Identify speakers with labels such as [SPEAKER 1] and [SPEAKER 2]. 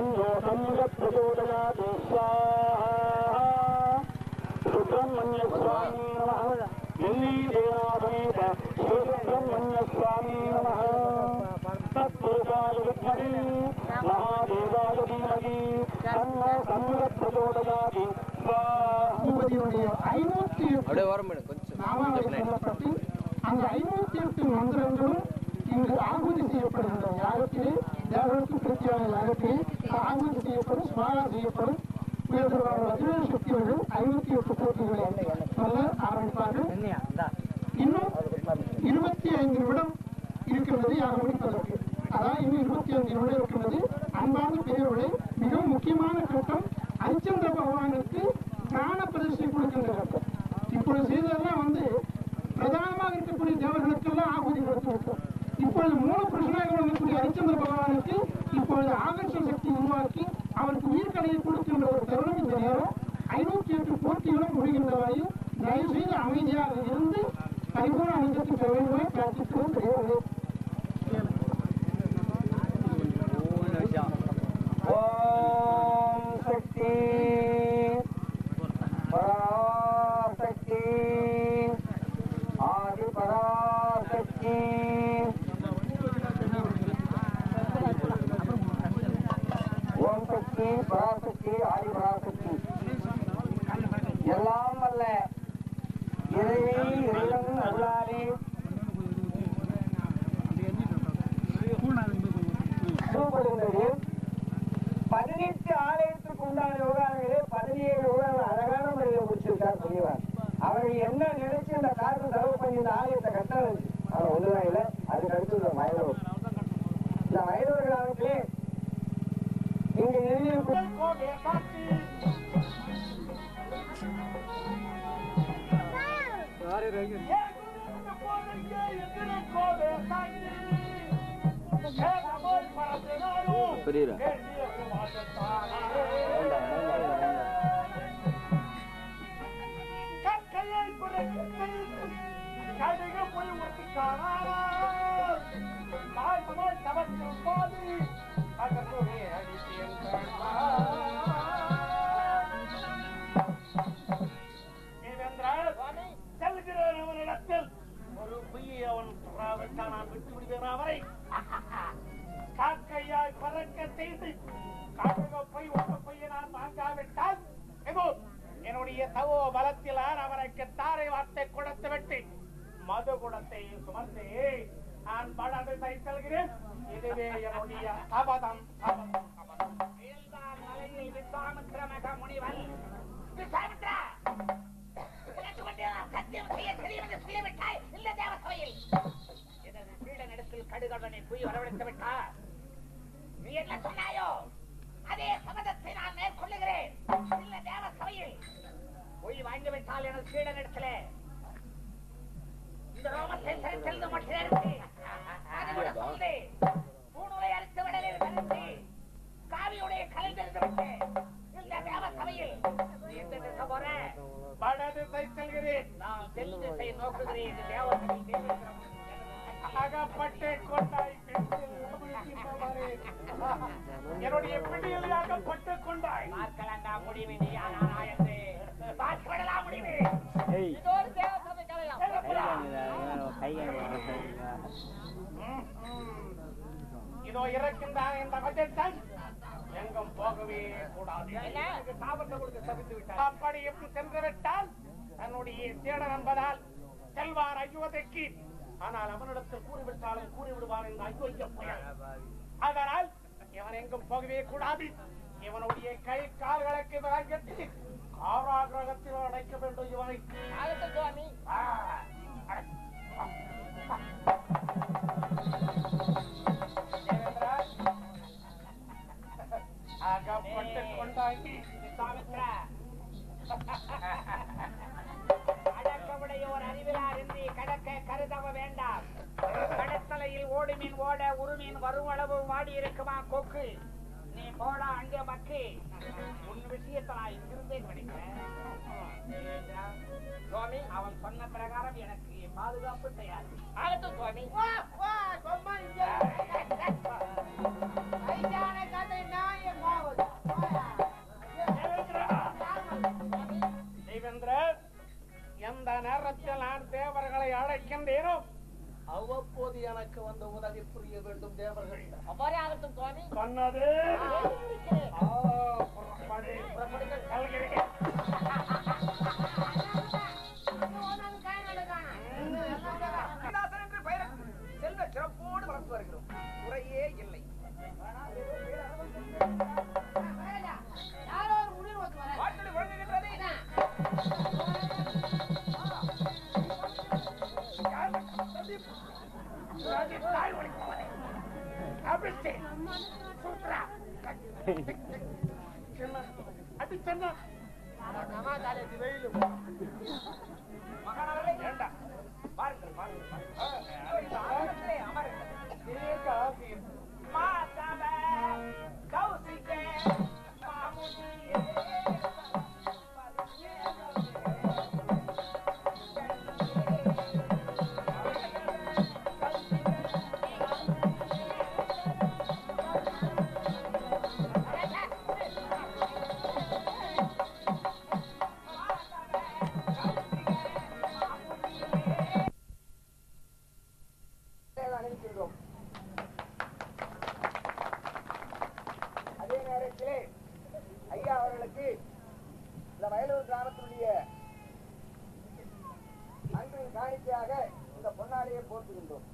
[SPEAKER 1] तन्नो संगप्रचोदयाति स्वाहा सुब्रह्मण्य स्वामी नमः दिल्लीदेवासमेत श्री सुब्रह्मण्य स्वामी नमः तत्पुरुषाय विद्महे महादेवाय धीमहि तन्नो संगप्रचोदयाति சொல்லப்பட்டு அந்த 508 மந்திரங்களும் இங்கு ஆகுதி செய்யப்படுகின்ற யாகத்திலே தேவனுக்கு பிரத்தியான யாகத்திலே ஆகுதி செய்யப்படும் ஸ்மாரா செய்யப்படும் சக்திகள் 58 போட்டிகளை சொல்ல ஆரம்பிப்பார்கள். இன்னும் 25 நிமிடம் இருக்கின்றது யாகம் முடிப்பதற்கு. அதாவது இன்னும் 25 நிமிடம் இருக்கின்றது. அன்பான பெரியவர்களே, மிகவும் முக்கியமான கட்டம் அரிச்சந்திர பகவானுக்கு ஞான பிரதிஷ்டை கொடுக்கின்ற கட்டம். இப்பொழுது செய்ததெல்லாம் பிரதானமாக இருக்கக்கூடிய தேவர்களுக்கெல்லாம் ஆகுதி கொடுத்துவிட்டோம். இப்பொழுது மூல பிரச்சனையாக இருக்கக்கூடிய அரிச்சந்திர பகவானுக்கு இப்பொழுது ஆகர்ஷ சக்தி உருவாக்கி அவருக்கு உயிர்கலையை கொடுக்கின்ற ஒரு தருணம் இந்த நேரம். 508 போட்டிகளும் முடிகின்றவாயும் தயவு செய்து அமைதியாக இருந்து பரிபூர்ண அனுஜத்துக்கு பெறுவதை பிரார்த்திக்கிறோம். பெரியவர்களே, ஓம் சக்தி பராசக்தி ஆதி பராசக்தி ஓம் சக்தி பராசக்தி ஆதி பராசக்தி எல்லாம் அல்ல இறைவி இறைவன் அருளாலே சூப்படுகின்றது. 18 ஆலயத்துக்கு உண்டான யோகாக்களே 17 யோகாக்கள் அழகான முறையில் முடிச்சிருக்கார் பெரியவர். அவர்கள் என்ன நினைச்சு இந்த காசு செலவு பண்ணி இந்த ஆலயத்தை கட்டணும் அவர் ஒன்றுதான் இல்லை. அதுக்கு அடுத்து இந்த வயலூர் கிராமத்திலே இங்க எழுதியிருக்கும் புரியுது. ஒரு பொய்யை அவன் நான் விட்டு விடுவேன். அவரை காக்கையாய் பறக்க செய்து போய் ஒரு பொய்யை நான் வாங்காவிட்டால் என்னுடைய தவோ பலத்திலான் அவருக்கு தாரை வார்த்தை கொடுத்து விட்டு மது குடத்தை சுமந்து நான் படத்தை செல்கிறேன். இதுவே என்னுடைய சபதம். சத்தியம் செய்ய தெரியும் என்று சொல்லிவிட்டாய். இல்ல தேவசபையில் இடத்தில் கடுகடனை போய் வரவழைத்து விட்டார். நீ என்ன சொன்னாயோ அதே சபதத்தை நான் மேற்கொள்ளுகிறேன். இல்ல தேவசபையில் போய் வாங்கிவிட்டால் எனது சீடன் இடத்துல இந்த ரோமத்தை செலுத்தல் மட்டும் எடுத்து பூணுலை அறுத்து விடலில் வருத்தி காவியுடைய கலைந்திருந்து விட்டு இந்த தேவசபையில் எந்த திசை போற வடதிசை செல்கிறேன். நான் தென் திசை நோக்குகிறேன். தேவசபையில் அகப்பட்டு கொண்டாய் என்னுடைய பிடியில் அகப்பட்டு கொண்டாய். பார்க்கலாண்டா முடிவு நீ ஆனா என்று பார்க்கப்படலாம் முடிவு. இதோடு தேவசபை கலையா இதோ இறக்கின்றான் என்ற பட்சத்தில் எங்கும் போகவே கூடாது. சாபத்தை கொடுத்து சபித்து விட்டார். அப்படி எப்படி சென்று விட்டால் தன்னுடைய சீடன் என்பதால் செல்வார் அயோத்திக்கு. ஆனால் அவனிடத்தில் கூறிவிட்டாலும் கூறிவிடுவான் என்று அயோத்திய புயல். அதனால் இவன் எங்கும் போகவே கூடாது. இவனுடைய கை கால்களுக்கு கட்டி காராகிரகத்தில் அடைக்க வேண்டும். இவனை அகப்பட்டு கொண்டாங்கி அடக்கமுடையோர் அறிவிலார் என்று கடக்க கருதவ வேண்டாம். கடத்தலையில் ஓடுமீன் ஓட உருமீன் வரும் அளவு வாடி இருக்குமா கொக்கு. நீ போடா அங்கே மக்கு. உன் விஷயத்தை நான் இங்கிருந்தே படிக்கிறேன். சுவாமி அவன் சொன்ன பிரகாரம் எனக்கு பாதுகாப்பு தயார். ஆகட்டும் சுவாமி. கதை நான் அவ்வப்போது எனக்கு வந்து உதவி புரிய வேண்டும் தேவர்கள்.
[SPEAKER 2] அவ்வாறே ஆகட்டும் சுவாமி.
[SPEAKER 1] கண்ணாதே
[SPEAKER 2] செல்வ சிறப்போடு வளர்த்து வருகிறோம். குறையே இல்லை. வாட்டடி வழங்குகின்றது. மகானவர்களே வேண்டாம். பாருங்கள் அதே நேரத்திலே ஐயா அவர்களுக்கு இந்த வயலூர் கிராமத்தினுடைய அன்பின் காணிக்கையாக இந்த பொன்னாடையை போர்த்துகின்றோம்.